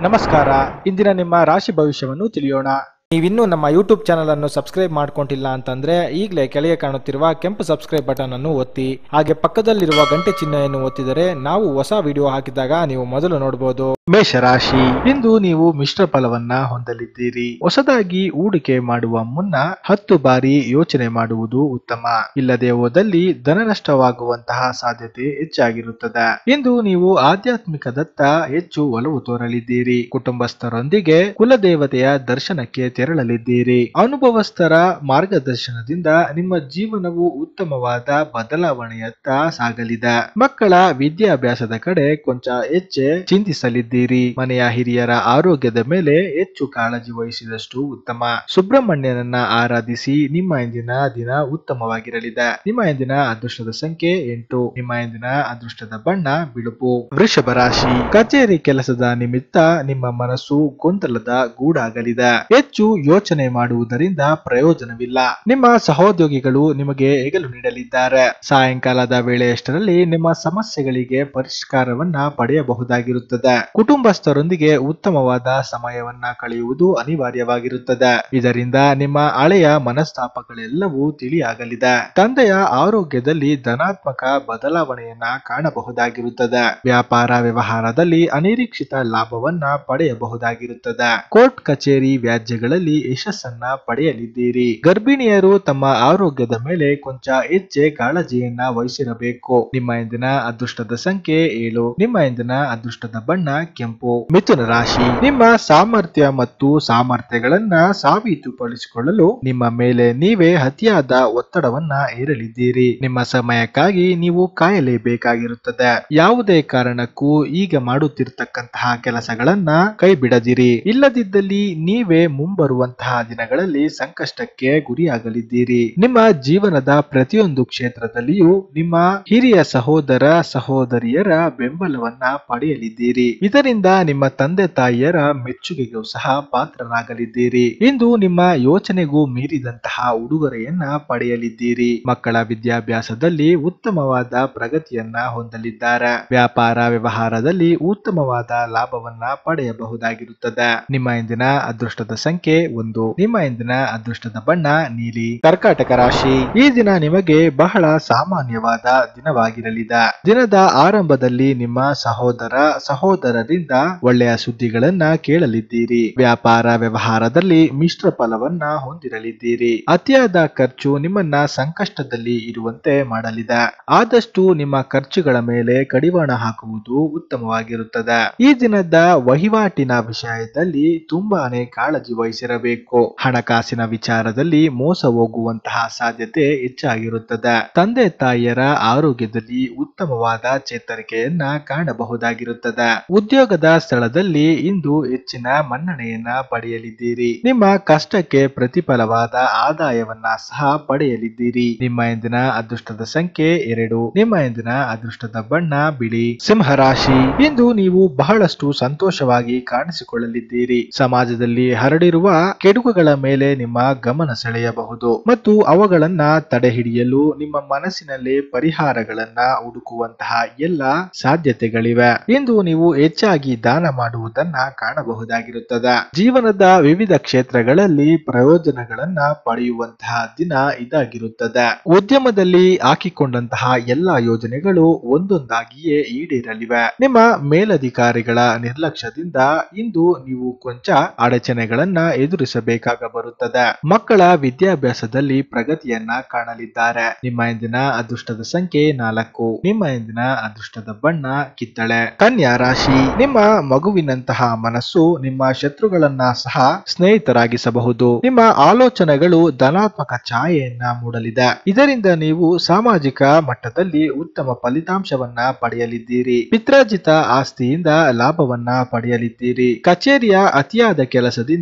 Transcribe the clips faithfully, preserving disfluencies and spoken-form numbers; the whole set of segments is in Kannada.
ನಮಸ್ಕಾರ. ಇಂದಿನ ನಿಮ್ಮ ರಾಶಿ ಭವಿಷ್ಯವನ್ನು ತಿಳಿಯೋಣ. ನೀವಿನ್ನೂ ನಮ್ಮ ಯೂಟ್ಯೂಬ್ ಚಾನಲ್ ಅನ್ನು ಸಬ್ಸ್ಕ್ರೈಬ್ ಮಾಡ್ಕೊಂಡಿಲ್ಲ ಅಂತಂದ್ರೆ ಈಗಲೇ ಕೆಳಗೆ ಕಾಣುತ್ತಿರುವ ಕೆಂಪು ಸಬ್ಸ್ಕ್ರೈಬ್ ಬಟನ್ ಅನ್ನು ಒತ್ತಿ, ಹಾಗೆ ಪಕ್ಕದಲ್ಲಿರುವ ಗಂಟೆ ಚಿಹ್ನೆಯನ್ನು ಒತ್ತಿದರೆ ನಾವು ಹೊಸ ವಿಡಿಯೋ ಹಾಕಿದಾಗ ನೀವು ಮೊದಲು ನೋಡಬಹುದು. ಮೇಷರಾಶಿ, ಇಂದು ನೀವು ಮಿಶ್ರ ಫಲವನ್ನ ಹೊಂದಲಿದ್ದೀರಿ. ಹೊಸದಾಗಿ ಹೂಡಿಕೆ ಮಾಡುವ ಮುನ್ನ ಹತ್ತು ಬಾರಿ ಯೋಚನೆ ಮಾಡುವುದು ಉತ್ತಮ. ಇಲ್ಲದೆ ಹೋದಲ್ಲಿ ಧನ ನಷ್ಟವಾಗುವಂತಹ ಸಾಧ್ಯತೆ ಹೆಚ್ಚಾಗಿರುತ್ತದೆ. ಇಂದು ನೀವು ಆಧ್ಯಾತ್ಮಿಕದತ್ತ ಹೆಚ್ಚು ಒಲವು ತೋರಲಿದ್ದೀರಿ. ಕುಟುಂಬಸ್ಥರೊಂದಿಗೆ ಕುಲದೇವತೆಯ ದರ್ಶನಕ್ಕೆ ತೆರಳಲಿದ್ದೀರಿ. ಅನುಭವಸ್ಥರ ಮಾರ್ಗದರ್ಶನದಿಂದ ನಿಮ್ಮ ಜೀವನವು ಉತ್ತಮವಾದ ಬದಲಾವಣೆಯತ್ತ ಸಾಗಲಿದೆ. ಮಕ್ಕಳ ವಿದ್ಯಾಭ್ಯಾಸದ ಕಡೆ ಕೊಂಚ ಹೆಚ್ಚೆ ಚಿಂತಿಸಲಿದ್ದೀರಿ. ಮನೆಯ ಹಿರಿಯರ ಆರೋಗ್ಯದ ಮೇಲೆ ಹೆಚ್ಚು ಕಾಳಜಿ ವಹಿಸಿದಷ್ಟು ಉತ್ತಮ. ಸುಬ್ರಹ್ಮಣ್ಯನನ್ನ ಆರಾಧಿಸಿ. ನಿಮ್ಮ ಇಂದಿನ ದಿನ ಉತ್ತಮವಾಗಿರಲಿದೆ. ನಿಮ್ಮ ಇಂದಿನ ಅದೃಷ್ಟದ ಸಂಖ್ಯೆ ಎಂಟು. ನಿಮ್ಮ ಇಂದಿನ ಅದೃಷ್ಟದ ಬಣ್ಣ ಬಿಳುಪು. ವೃಷಭ ರಾಶಿ, ಕಚೇರಿ ಕೆಲಸದ ನಿಮಿತ್ತ ನಿಮ್ಮ ಮನಸ್ಸು ಗೊಂದಲದ ಗೂಡಾಗಲಿದೆ. ಹೆಚ್ಚು ಯೋಚನೆ ಮಾಡುವುದರಿಂದ ಪ್ರಯೋಜನವಿಲ್ಲ. ನಿಮ್ಮ ಸಹೋದ್ಯೋಗಿಗಳು ನಿಮಗೆ ಹೆಗಲು ನೀಡಲಿದ್ದಾರೆ. ಸಾಯಂಕಾಲದ ವೇಳೆಯಷ್ಟರಲ್ಲಿ ನಿಮ್ಮ ಸಮಸ್ಯೆಗಳಿಗೆ ಪರಿಷ್ಕಾರವನ್ನ ಪಡೆಯಬಹುದಾಗಿರುತ್ತದೆ. ಕುಟುಂಬಸ್ಥರೊಂದಿಗೆ ಉತ್ತಮವಾದ ಸಮಯವನ್ನ ಕಳೆಯುವುದು ಅನಿವಾರ್ಯವಾಗಿರುತ್ತದೆ. ಇದರಿಂದ ನಿಮ್ಮ ಹಳೆಯ ಮನಸ್ತಾಪಗಳೆಲ್ಲವೂ ತಿಳಿಯಾಗಲಿದೆ. ತಂದೆಯ ಆರೋಗ್ಯದಲ್ಲಿ ಧನಾತ್ಮಕ ಬದಲಾವಣೆಯನ್ನ ಕಾಣಬಹುದಾಗಿರುತ್ತದೆ. ವ್ಯಾಪಾರ ವ್ಯವಹಾರದಲ್ಲಿ ಅನಿರೀಕ್ಷಿತ ಲಾಭವನ್ನ ಪಡೆಯಬಹುದಾಗಿರುತ್ತದೆ. ಕೋರ್ಟ್ ಕಚೇರಿ ವ್ಯಾಜ್ಯಗಳಲ್ಲಿ ಯಶಸ್ಸನ್ನ ಪಡೆಯಲಿದ್ದೀರಿ. ಗರ್ಭಿಣಿಯರು ತಮ್ಮ ಆರೋಗ್ಯದ ಮೇಲೆ ಕೊಂಚ ಹೆಚ್ಚೆ ಕಾಳಜಿಯನ್ನ ವಹಿಸಿರಬೇಕು. ನಿಮ್ಮ ಇಂದಿನ ಅದೃಷ್ಟದ ಸಂಖ್ಯೆ ಏಳು. ನಿಮ್ಮ ಇಂದಿನ ಅದೃಷ್ಟದ ಬಣ್ಣ ಕೆಂಪು. ಮಿಥುನ ರಾಶಿ, ನಿಮ್ಮ ಸಾಮರ್ಥ್ಯ ಮತ್ತು ಸಾಮರ್ಥ್ಯಗಳನ್ನ ಸಾಬೀತುಪಡಿಸಿಕೊಳ್ಳಲು ನಿಮ್ಮ ಮೇಲೆ ನೀವೇ ಅತಿಯಾದ ಒತ್ತಡವನ್ನ ಹೇರಲಿದ್ದೀರಿ. ನಿಮ್ಮ ಸಮಯಕ್ಕಾಗಿ ನೀವು ಕಾಯಲೇಬೇಕಾಗಿರುತ್ತದೆ. ಯಾವುದೇ ಕಾರಣಕ್ಕೂ ಈಗ ಮಾಡುತ್ತಿರತಕ್ಕಂತಹ ಕೆಲಸಗಳನ್ನ ಕೈ ಬಿಡದಿರಿ. ಇಲ್ಲದಿದ್ದಲ್ಲಿ ನೀವೇ ಮುಂಬರುವಂತಹ ದಿನಗಳಲ್ಲಿ ಸಂಕಷ್ಟಕ್ಕೆ ಗುರಿಯಾಗಲಿದ್ದೀರಿ. ನಿಮ್ಮ ಜೀವನದ ಪ್ರತಿಯೊಂದು ಕ್ಷೇತ್ರದಲ್ಲಿಯೂ ನಿಮ್ಮ ಹಿರಿಯ ಸಹೋದರ ಸಹೋದರಿಯರ ಬೆಂಬಲವನ್ನ ಪಡೆಯಲಿದ್ದೀರಿ. ಇದರಿಂದ ನಿಮ್ಮ ತಂದೆ ತಾಯಿಯರ ಮೆಚ್ಚುಗೆಗೂ ಸಹ ಪಾತ್ರರಾಗಲಿದ್ದೀರಿ. ಇಂದು ನಿಮ್ಮ ಯೋಚನೆಗೂ ಮೀರಿದಂತಹ ಉಡುಗೊರೆಯನ್ನ ಪಡೆಯಲಿದ್ದೀರಿ. ಮಕ್ಕಳ ವಿದ್ಯಾಭ್ಯಾಸದಲ್ಲಿ ಉತ್ತಮವಾದ ಪ್ರಗತಿಯನ್ನ ಹೊಂದಲಿದ್ದಾರೆ. ವ್ಯಾಪಾರ ವ್ಯವಹಾರದಲ್ಲಿ ಉತ್ತಮವಾದ ಲಾಭವನ್ನ ಪಡೆಯಬಹುದಾಗಿರುತ್ತದೆ. ನಿಮ್ಮ ಇಂದಿನ ಅದೃಷ್ಟದ ಸಂಖ್ಯೆ ಒಂದು. ನಿಮ್ಮ ಇಂದಿನ ಅದೃಷ್ಟದ ಬಣ್ಣ ನೀಲಿ. ಕರ್ಕಾಟಕ ರಾಶಿ, ಈ ದಿನ ನಿಮಗೆ ಬಹಳ ಸಾಮಾನ್ಯವಾದ ದಿನವಾಗಿರಲಿದೆ. ದಿನದ ಆರಂಭದಲ್ಲಿ ನಿಮ್ಮ ಸಹೋದರ ಸಹೋದರರಿಂದ ಒಳ್ಳೆಯ ಸುದ್ದಿಗಳನ್ನ ಕೇಳಲಿದ್ದೀರಿ. ವ್ಯಾಪಾರ ವ್ಯವಹಾರದಲ್ಲಿ ಮಿಶ್ರ ಫಲವನ್ನ ಹೊಂದಿರಲಿದ್ದೀರಿ. ಅತಿಯಾದ ಖರ್ಚು ನಿಮ್ಮನ್ನ ಸಂಕಷ್ಟದಲ್ಲಿ ಇರುವಂತೆ ಮಾಡಲಿದೆ. ಆದಷ್ಟು ನಿಮ್ಮ ಖರ್ಚುಗಳ ಮೇಲೆ ಕಡಿವಾಣ ಹಾಕುವುದು ಉತ್ತಮವಾಗಿರುತ್ತದೆ. ಈ ದಿನದ ವಹಿವಾಟಿನ ವಿಷಯದಲ್ಲಿ ತುಂಬಾನೇ ಕಾಳಜಿ ವಹಿಸಿರಬೇಕು. ಹಣಕಾಸಿನ ವಿಚಾರದಲ್ಲಿ ಮೋಸ ಹೋಗುವಂತಹ ಸಾಧ್ಯತೆ ಹೆಚ್ಚಾಗಿರುತ್ತದೆ. ತಂದೆ ತಾಯಿಯರ ಆರೋಗ್ಯದಲ್ಲಿ ಉತ್ತಮವಾದ ಚೇತರಿಕೆಯನ್ನ ಕಾಣಬಹುದಾಗಿರುತ್ತದೆ. ಉದ್ಯೋಗದ ಸ್ಥಳದಲ್ಲಿ ಇಂದು ಹೆಚ್ಚಿನ ಮನ್ನಣೆಯನ್ನ ಪಡೆಯಲಿದ್ದೀರಿ. ನಿಮ್ಮ ಕಷ್ಟಕ್ಕೆ ಪ್ರತಿಫಲವಾದ ಆದಾಯವನ್ನ ಸಹ ಪಡೆಯಲಿದ್ದೀರಿ. ನಿಮ್ಮ ಇಂದಿನ ಅದೃಷ್ಟದ ಸಂಖ್ಯೆ ಎರಡು. ನಿಮ್ಮ ಇಂದಿನ ಅದೃಷ್ಟದ ಬಣ್ಣ ಬಿಳಿ. ಸಿಂಹರಾಶಿ, ಇಂದು ನೀವು ಬಹಳಷ್ಟು ಸಂತೋಷವಾಗಿ ಕಾಣಿಸಿಕೊಳ್ಳಲಿದ್ದೀರಿ. ಸಮಾಜದಲ್ಲಿ ಹರಡಿರುವ ಕೆಡುಕುಗಳ ಮೇಲೆ ನಿಮ್ಮ ಗಮನ ಸೆಳೆಯಬಹುದು ಮತ್ತು ಅವುಗಳನ್ನ ತಡೆ ಹಿಡಿಯಲು ನಿಮ್ಮ ಮನಸ್ಸಿನಲ್ಲಿ ಪರಿಹಾರಗಳನ್ನ ಹುಡುಕುವಂತಹ ಎಲ್ಲ ಸಾಧ್ಯತೆಗಳಿವೆ. ಇಂದು ನೀವು ಹೆಚ್ಚಾಗಿ ದಾನ ಮಾಡುವುದನ್ನ ಕಾಣಬಹುದಾಗಿರುತ್ತದೆ. ಜೀವನದ ವಿವಿಧ ಕ್ಷೇತ್ರಗಳಲ್ಲಿ ಪ್ರಯೋಜನಗಳನ್ನ ಪಡೆಯುವಂತಹ ದಿನ ಇದಾಗಿರುತ್ತದೆ. ಉದ್ಯಮದಲ್ಲಿ ಹಾಕಿಕೊಂಡಂತಹ ಎಲ್ಲಾ ಯೋಜನೆಗಳು ಒಂದೊಂದಾಗಿಯೇ ಈಡೇರಲಿವೆ. ನಿಮ್ಮ ಮೇಲಧಿಕಾರಿಗಳ ನಿರ್ಲಕ್ಷ್ಯದಿಂದ ಇಂದು ನೀವು ಕೊಂಚ ಅಡಚಣೆಗಳನ್ನ ಎದುರಿಸಬೇಕಾಗ ಬರುತ್ತದೆ. ಮಕ್ಕಳ ವಿದ್ಯಾಭ್ಯಾಸದಲ್ಲಿ ಪ್ರಗತಿಯನ್ನ ಕಾಣಲಿದ್ದಾರೆ. ನಿಮ್ಮ ಇಂದಿನ ಅದೃಷ್ಟದ ಸಂಖ್ಯೆ ನಾಲ್ಕು. ನಿಮ್ಮ ಇಂದಿನ ಅದೃಷ್ಟದ ಬಣ್ಣ ಕಿತ್ತಳೆ. ಕನ್ಯಾ ರಾಶಿ, ನಿಮ್ಮ ಮಗುವಿನಂತಹ ಮನಸ್ಸು ನಿಮ್ಮ ಶತ್ರುಗಳನ್ನ ಸಹ ಸ್ನೇಹಿತರಾಗಿಸಬಹುದು. ನಿಮ್ಮ ಆಲೋಚನೆಗಳು ಧನಾತ್ಮಕ ಛಾಯೆಯನ್ನ ಮೂಡಲಿದೆ. ಇದರಿಂದ ನೀವು ಸಾಮಾಜಿಕ ಮಟ್ಟದಲ್ಲಿ ಉತ್ತಮ ಫಲಿತಾಂಶವನ್ನ ಪಡೆಯಲಿದ್ದೀರಿ. ಪಿತ್ರಾರ್ಜಿತ ಆಸ್ತಿಯಿಂದ ಲಾಭವನ್ನ ಪಡೆಯಲಿದ್ದೀರಿ. ಕಚೇರಿಯ ಅತಿಯಾದ ಕೆಲಸದಿಂದ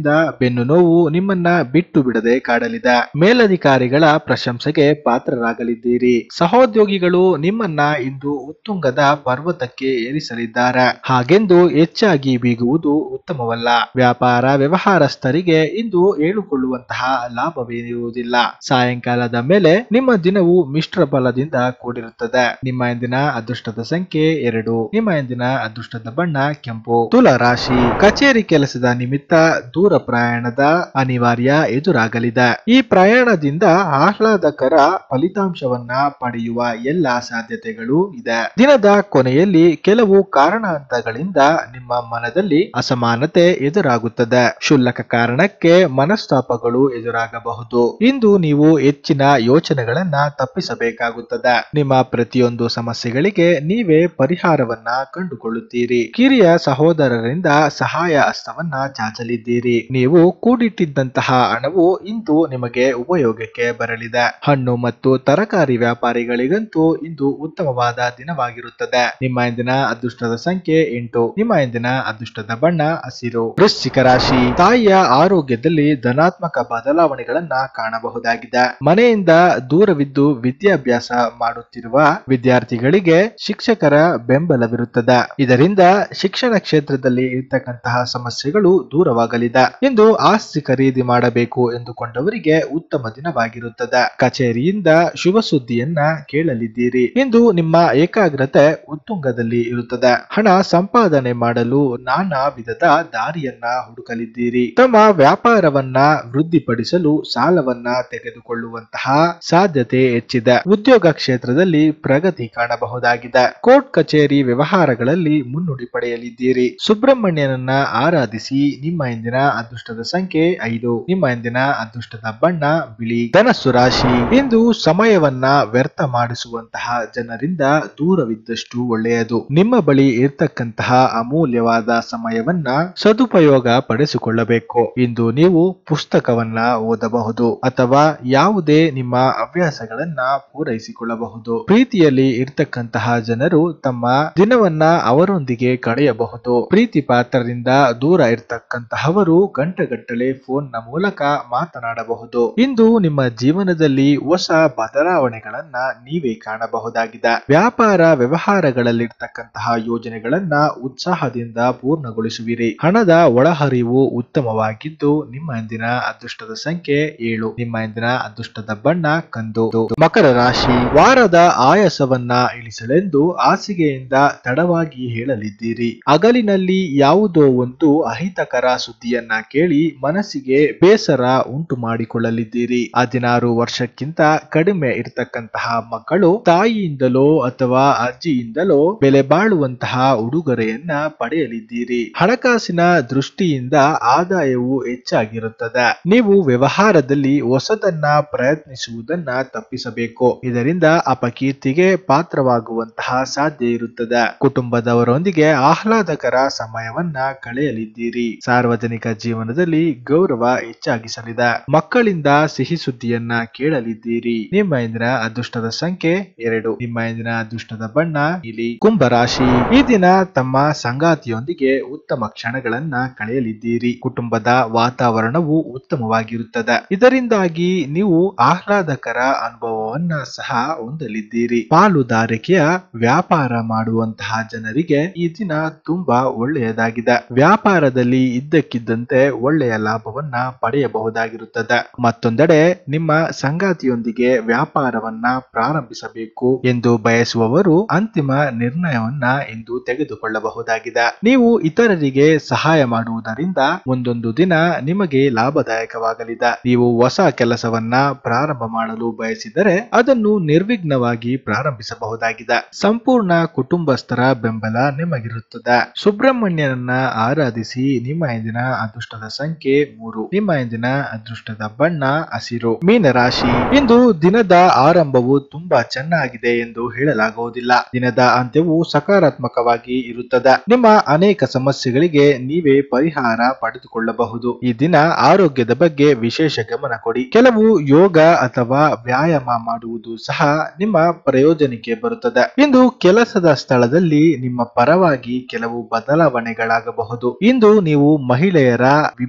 ಬೆನ್ನು ನೋವು ನಿಮ್ಮನ್ನ ಬಿಟ್ಟು ಬಿಡದೆ ಕಾಡಲಿದೆ. ಮೇಲಧಿಕಾರಿಗಳ ಪ್ರಶಂಸೆಗೆ ಪಾತ್ರರಾಗಲಿದ್ದೀರಿ. ಸಹೋದ್ಯೋಗಿಗಳು ನಿಮ್ಮನ್ನ ಇಂದು ಉತ್ತುಂಗದ ಪರ್ವತಕ್ಕೆ ಏರಿಸಲಿದ್ದಾರೆ. ಹಾಗೆಂದು ಹೆಚ್ಚಾಗಿ ಬೀಗುವುದು ಉತ್ತಮವಲ್ಲ. ವ್ಯಾಪಾರ ವ್ಯವಹಾರಸ್ಥರಿಗೆ ಇಂದು ಹೇಳಿಕೊಳ್ಳುವಂತಹ ಲಾಭವೇನಿರುವುದಿಲ್ಲ. ಸಾಯಂಕಾಲದ ಮೇಲೆ ನಿಮ್ಮ ದಿನವು ಮಿಶ್ರ ಫಲದಿಂದ ಕೂಡಿರುತ್ತದೆ. ನಿಮ್ಮ ಇಂದಿನ ಅದೃಷ್ಟದ ಸಂಖ್ಯೆ ಎರಡು. ನಿಮ್ಮ ಇಂದಿನ ಅದೃಷ್ಟದ ಬಣ್ಣ ಕೆಂಪು. ತುಲಾ ರಾಶಿ. ಕಚೇರಿ ಕೆಲಸದ ನಿಮಿತ್ತ ದೂರ ಪ್ರಯಾಣದ ಅನಿವಾರ್ಯ ಎದುರಾಗಲಿದೆ. ಈ ಪ್ರಯಾಣದಿಂದ ಆಹ್ಲಾದಕರ ಫಲಿತಾಂಶವನ್ನ ಪಡೆಯುವ ಎಲ್ಲಾ ಸಾಧ್ಯತೆಗಳು ಇದೆ. ದಿನದ ಕೊನೆಯಲ್ಲಿ ಕೆಲವು ಕಾರಣಾಂತರಗಳಿಂದ ನಿಮ್ಮ ಮನದಲ್ಲಿ ಅಸಮಾನತೆ ಎದುರಾಗುತ್ತದೆ. ಕ್ಷುಲ್ಲಕ ಕಾರಣಕ್ಕೆ ಮನಸ್ತಾಪಗಳು ಎದುರಾಗಬಹುದು. ಇಂದು ನೀವು ಹೆಚ್ಚಿನ ಯೋಚನೆಗಳನ್ನ ತಪ್ಪಿಸಬೇಕಾಗುತ್ತದೆ. ನಿಮ್ಮ ಪ್ರತಿಯೊಂದು ಸಮಸ್ಯೆಗಳಿಗೆ ನೀವೇ ಪರಿಹಾರವನ್ನ ಕಂಡುಕೊಳ್ಳುತ್ತೀರಿ. ಕಿರಿಯ ಸಹೋದರರಿಂದ ಸಹಾಯ ಹಸ್ತವನ್ನ ಚಾಚಲಿದ್ದೀರಿ. ನೀವು ಕೂಡಿಟ್ಟಿದ್ದಂತಹ ಹಣವು ಇಂದು ನಿಮಗೆ ಉಪಯೋಗಕ್ಕೆ ಬರಲಿದೆ. ಹಣ್ಣು ಮತ್ತು ತರಕಾರಿ ವ್ಯಾಪಾರಿಗಳಿಗಂತೂ ಇಂದು ಉತ್ತಮವಾದ ದಿನವಾಗಿರುತ್ತದೆ. ನಿಮ್ಮ ಇಂದಿನ ಅದೃಷ್ಟದ ಸಂಖ್ಯೆ ಎಂಟು. ನಿಮ್ಮ ಇಂದಿನ ಅದೃಷ್ಟದ ಬಣ್ಣ ಹಸಿರು. ವೃಶ್ಚಿಕ ರಾಶಿ. ತಾಯಿಯ ಆರೋಗ್ಯದಲ್ಲಿ ಧನಾತ್ಮಕ ಬದಲಾವಣೆಗಳನ್ನ ಕಾಣಬಹುದಾಗಿದೆ. ಮನೆಯಿಂದ ದೂರವಿದ್ದು ವಿದ್ಯಾಭ್ಯಾಸ ಮಾಡುತ್ತಿರುವ ವಿದ್ಯಾರ್ಥಿಗಳಿಗೆ ಶಿಕ್ಷಕರ ಬೆಂಬಲವಿರುತ್ತದೆ. ಇದರಿಂದ ಶಿಕ್ಷಣ ಕ್ಷೇತ್ರದಲ್ಲಿ ಇರತಕ್ಕಂತಹ ಸಮಸ್ಯೆಗಳು ದೂರವಾಗಲಿದೆ. ಇಂದು ಆಸ್ತಿ ಖರೀದಿ ಮಾಡಬೇಕು ಎಂದುಕೊಂಡವರಿಗೆ ಉತ್ತಮ ದಿನವಾಗಿರುತ್ತದೆ. ಕಚೇರಿಯಿಂದ ಶುಭ ಸುದ್ದಿಯನ್ನ ಕೇಳಲಿದ್ದೀರಿ. ಇಂದು ನಿಮ್ಮ ಏಕಾಗ್ರತೆ ಉತ್ತುಂಗದಲ್ಲಿ ಇರುತ್ತದೆ. ಹಣ ಸಂಪಾದನೆ ಮಾಡಲು ನಾನಾ ವಿಧದ ದಾರಿಯನ್ನ ಹುಡುಕಲಿದ್ದೀರಿ. ತಮ್ಮ ವ್ಯಾಪಾರವನ್ನ ವೃದ್ಧಿಪಡಿಸಲು ಸಾಲವನ್ನ ತೆಗೆದುಕೊಳ್ಳುವಂತಹ ಸಾಧ್ಯತೆ ಹೆಚ್ಚಿದೆ. ಉದ್ಯೋಗ ಕ್ಷೇತ್ರದಲ್ಲಿ ಪ್ರಗತಿ ಕಾಣಬಹುದಾಗಿದೆ. ಕೋರ್ಟ್ ಕಚೇರಿ ವ್ಯವಹಾರಗಳಲ್ಲಿ ಮುನ್ನುಡಿ ಪಡೆಯಲಿದ್ದೀರಿ. ಸುಬ್ರಹ್ಮಣ್ಯನನ್ನ ಆರಾಧಿಸಿ. ನಿಮ್ಮ ಇಂದಿನ ಅದೃಷ್ಟದ ಸಂಖ್ಯೆ ಐದು. ನಿಮ್ಮ ಇಂದಿನ ಅದೃಷ್ಟದ ಬಣ್ಣ ಬಿಳಿ. ಧನಸ್ಸು ರಾಶಿ. ಇಂದು ಸಮಯವನ್ನ ವ್ಯರ್ಥ ಮಾಡಿಸುವಂತಹ ಜನರಿಂದ ದೂರವಿದ್ದಷ್ಟು ಒಳ್ಳೆಯದು. ನಿಮ್ಮ ಬಳಿ ಇರ್ತಕ್ಕಂತಹ ಅಮೂಲ್ಯವಾದ ಸಮಯವನ್ನ ಸದುಪಯೋಗ ಪಡಿಸಿಕೊಳ್ಳಬೇಕು. ಇಂದು ನೀವು ಪುಸ್ತಕವನ್ನ ಓದಬಹುದು ಅಥವಾ ಯಾವುದೇ ನಿಮ್ಮ ಹವ್ಯಾಸಗಳನ್ನ ಪೂರೈಸಿಕೊಳ್ಳಬಹುದು. ಪ್ರೀತಿಯಲ್ಲಿ ಇರ್ತಕ್ಕಂತಹ ಜನರು ತಮ್ಮ ದಿನವನ್ನ ಅವರೊಂದಿಗೆ ಕಳೆಯಬಹುದು. ಪ್ರೀತಿ ಪಾತ್ರರಿಂದ ದೂರ ಇರ್ತಕ್ಕಂತಹವರು ಗಂಟೆಗಟ್ಟಲೆ ಫೋನ್ ನ ಮೂಲಕ ಮಾತನಾಡಬಹುದು. ಇಂದು ನಿಮ್ಮ ಜೀವನದಲ್ಲಿ ಹೊಸ ಬದಲಾವಣೆಗಳನ್ನ ನೀವೇ ಕಾಣಬಹುದಾಗಿದೆ. ವ್ಯಾಪಾರ ವ್ಯವಹಾರಗಳಲ್ಲಿರ್ತಕ್ಕಂತಹ ಯೋಜನೆಗಳನ್ನ ಉತ್ಸಾಹದಿಂದ ಪೂರ್ಣಗೊಳಿಸುವಿರಿ. ಹಣದ ಒಳಹರಿವು ಉತ್ತಮವಾಗಿದ್ದು ನಿಮ್ಮ ಇಂದಿನ ಅದೃಷ್ಟದ ಸಂಖ್ಯೆ ಏಳು. ನಿಮ್ಮ ಇಂದಿನ ಅದೃಷ್ಟದ ಬಣ್ಣ ಕಂದು. ಮಕರ ರಾಶಿ. ವಾರದ ಆಯಾಸವನ್ನ ಇಳಿಸಲೆಂದು ಹಾಸಿಗೆಯಿಂದ ತಡವಾಗಿ ಹೇಳಲಿದ್ದೀರಿ. ಹಗಲಿನಲ್ಲಿ ಯಾವುದೋ ಒಂದು ಅಹಿತಕರ ಸುದ್ದಿಯನ್ನ ಕೇಳಿ ಮನಸ್ಸಿಗೆ ಬೇಸರ ಉಂಟು ಮಾಡಿಕೊಳ್ಳಲಿದ್ದೀರಿ. ಹದಿನಾರು ವರ್ಷಕ್ಕಿಂತ ಕಡಿಮೆ ಇರತಕ್ಕಂತಹ ಮಕ್ಕಳು ತಾಯಿಯಿಂದಲೋ ಅಥವಾ ಅಜ್ಜಿಯಿಂದಲೋ ಬೆಲೆ ಬಾಳುವಂತಹ ಉಡುಗೊರೆಯನ್ನ ಪಡೆಯಲಿದ್ದೀರಿ. ಹಣಕಾಸಿನ ದೃಷ್ಟಿಯಿಂದ ಆದಾಯವು ಹೆಚ್ಚಾಗಿರುತ್ತದೆ. ನೀವು ವ್ಯವಹಾರದಲ್ಲಿ ಹೊಸದನ್ನ ಪ್ರಯತ್ನಿಸುವುದನ್ನ ತಪ್ಪಿಸಬೇಕು. ಇದರಿಂದ ಅಪಕೀರ್ತಿಗೆ ಪಾತ್ರವಾಗುವಂತಹ ಸಾಧ್ಯ ಇರುತ್ತದೆ. ಕುಟುಂಬದವರೊಂದಿಗೆ ಆಹ್ಲಾದಕರ ಸಮಯವನ್ನ ಕಳೆಯಲಿದ್ದೀರಿ. ಸಾರ್ವಜನಿಕ ಜೀವನದಲ್ಲಿ ಗೌರವ ಹೆಚ್ಚಾಗಿಸಲಿದೆ. ಮಕ್ಕಳಿಂದ ಸಿಹಿ ಸುದ್ದಿಯನ್ನ ಕೇಳಲಿದ್ದೀರಿ. ನಿಮ್ಮ ಇಂದಿನ ಅದೃಷ್ಟದ ಸಂಖ್ಯೆ ಎರಡು. ನಿಮ್ಮ ಇಂದಿನ ಅದೃಷ್ಟದ ಬಣ್ಣ ನೀಲಿ. ಕುಂಭರಾಶಿ. ಈ ದಿನ ತಮ್ಮ ಸಂಗಾತಿಯೊಂದಿಗೆ ಉತ್ತಮ ಕ್ಷಣಗಳನ್ನ ಕಳೆಯಲಿದ್ದೀರಿ. ಕುಟುಂಬದ ವಾತಾವರಣವು ಉತ್ತಮವಾಗಿರುತ್ತದೆ. ಇದರಿಂದಾಗಿ ನೀವು ಆಹ್ಲಾದಕರ ಅನುಭವವನ್ನ ಸಹ ಹೊಂದಲಿದ್ದೀರಿ. ಪಾಲುದಾರಿಕೆಯ ವ್ಯಾಪಾರ ಮಾಡುವಂತಹ ಜನರಿಗೆ ಈ ದಿನ ತುಂಬಾ ಒಳ್ಳೆಯದಾಗಿದೆ. ವ್ಯಾಪಾರದಲ್ಲಿ ಇದ್ದಕ್ಕಿದ್ದಂತೆ ಒಳ್ಳೆಯ ಲಾಭವನ್ನ ಪಡೆಯಬಹುದಾಗಿರುತ್ತದೆ. ಮತ್ತೊಂದೆಡೆ ನಿಮ್ಮ ಸಂಗಾತಿಯೊಂದಿಗೆ ವ್ಯಾಪಾರವನ್ನ ಪ್ರಾರಂಭಿಸಬೇಕು ಎಂದು ಬಯಸುವವರು ಅಂತಿಮ ನಿರ್ಣಯವನ್ನ ಇಂದು ತೆಗೆದುಕೊಳ್ಳಬಹುದಾಗಿದೆ. ನೀವು ಇತರರಿಗೆ ಸಹಾಯ ಮಾಡುವುದರಿಂದ ಮುಂದೊಂದು ದಿನ ನಿಮಗೆ ಲಾಭದಾಯಕವಾಗಲಿದೆ. ನೀವು ಹೊಸ ಕೆಲಸವನ್ನ ಪ್ರಾರಂಭ ಮಾಡಲು ಬಯಸಿದರೆ ಅದನ್ನು ನಿರ್ವಿಘ್ನವಾಗಿ ಪ್ರಾರಂಭಿಸಬಹುದಾಗಿದೆ. ಸಂಪೂರ್ಣ ಕುಟುಂಬಸ್ಥರ ಬೆಂಬಲ ನಿಮಗಿರುತ್ತದೆ. ಸುಬ್ರಹ್ಮಣ್ಯನನ್ನ ಆರಾಧಿಸಿ. ನಿಮ್ಮ ಇಂದಿನ ಅದೃಷ್ಟದ ಸಂಖ್ಯೆ ಮೂರು. ನಿಮ್ಮ ಇಂದಿನ ಅದೃಷ್ಟದ ಬಣ್ಣ ಹಸಿರು. ಮೀನರಾಶಿ. ಇಂದು ದಿನದ ಆರಂಭವು ತುಂಬಾ ಚೆನ್ನಾಗಿದೆ ಎಂದು ಹೇಳಲಾಗುವುದಿಲ್ಲ. ದಿನದ ಅಂತ್ಯವು ಸಕಾರಾತ್ಮಕವಾಗಿ ಇರುತ್ತದೆ. ನಿಮ್ಮ ಅನೇಕ ಸಮಸ್ಯೆಗಳಿಗೆ ನೀವೇ ಪರಿಹಾರ ಪಡೆದುಕೊಳ್ಳಬಹುದು. ಈ ದಿನ ಆರೋಗ್ಯದ ಬಗ್ಗೆ ವಿಶೇಷ ಗಮನ ಕೊಡಿ. ಕೆಲವು ಯೋಗ ಅಥವಾ ವ್ಯಾಯಾಮ ಮಾಡುವುದು ಸಹ ನಿಮ್ಮ ಪ್ರಯೋಜನಕ್ಕೆ ಬರುತ್ತದೆ. ಇಂದು ಕೆಲಸದ ಸ್ಥಳದಲ್ಲಿ ನಿಮ್ಮ ಪರವಾಗಿ ಕೆಲವು ಬದಲಾವಣೆಗಳಾಗಬಹುದು. ಇಂದು ನೀವು ಮಹಿಳೆಯರ ವಿಭಾಗ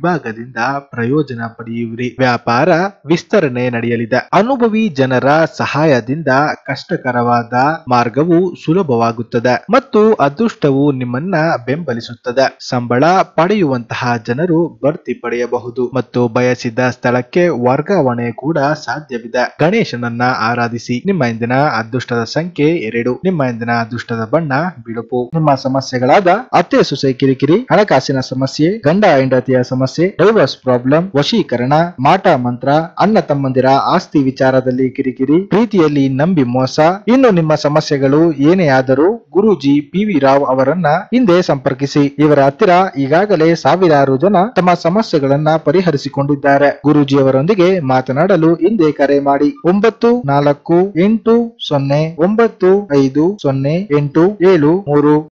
ವಿಭಾಗದಿಂದ ಪ್ರಯೋಜನ ಪಡೆಯುವಿರಿ. ವ್ಯಾಪಾರ ವಿಸ್ತರಣೆ ನಡೆಯಲಿದೆ. ಅನುಭವಿ ಜನರ ಸಹಾಯದಿಂದ ಕಷ್ಟಕರವಾದ ಮಾರ್ಗವು ಸುಲಭವಾಗುತ್ತದೆ ಮತ್ತು ಅದೃಷ್ಟವು ನಿಮ್ಮನ್ನ ಬೆಂಬಲಿಸುತ್ತದೆ. ಸಂಬಳ ಪಡೆಯುವಂತಹ ಜನರು ಬಡ್ತಿ ಪಡೆಯಬಹುದು ಮತ್ತು ಬಯಸಿದ ಸ್ಥಳಕ್ಕೆ ವರ್ಗಾವಣೆ ಕೂಡ ಸಾಧ್ಯವಿದೆ. ಗಣೇಶನನ್ನ ಆರಾಧಿಸಿ. ನಿಮ್ಮ ಇಂದಿನ ಅದೃಷ್ಟದ ಸಂಖ್ಯೆ ಎರಡು. ನಿಮ್ಮ ಇಂದಿನ ಅದೃಷ್ಟದ ಬಣ್ಣ ಬಿಳುಪು. ನಿಮ್ಮ ಸಮಸ್ಯೆಗಳಾದ ಅತ್ತೆ ಸೊಸೆ ಕಿರಿಕಿರಿ, ಹಣಕಾಸಿನ ಸಮಸ್ಯೆ, ಗಂಡ ಹೆಂಡತಿಯ ಸಮಸ್ಯೆ, ಡೈವರ್ಸ್ ಪ್ರಾಬ್ಲಮ್, ವಶೀಕರಣ, ಮಾಟ ಮಂತ್ರ, ಅಣ್ಣ ತಮ್ಮಂದಿರ ಆಸ್ತಿ ವಿಚಾರದಲ್ಲಿ ಕಿರಿಕಿರಿ, ಪ್ರೀತಿಯಲ್ಲಿ ನಂಬಿ ಮೋಸ, ಇನ್ನು ನಿಮ್ಮ ಸಮಸ್ಯೆಗಳು ಏನೇ ಆದರೂ ಗುರೂಜಿ ಪಿ ವಿ ರಾವ್ ಅವರನ್ನ ಹಿಂದೆ ಸಂಪರ್ಕಿಸಿ. ಇವರ ಹತ್ತಿರ ಈಗಾಗಲೇ ಸಾವಿರಾರು ಜನ ತಮ್ಮ ಸಮಸ್ಯೆಗಳನ್ನ ಪರಿಹರಿಸಿಕೊಂಡಿದ್ದಾರೆ. ಗುರೂಜಿಯವರೊಂದಿಗೆ ಮಾತನಾಡಲು ಹಿಂದೆ ಕರೆ ಮಾಡಿ. ಒಂಬತ್ತು ನಾಲ್ಕು ಎಂಟು ಸೊನ್ನೆ ಒಂಬತ್ತು ಐದು ಸೊನ್ನೆ ಎಂಟು ಏಳು ಮೂರು.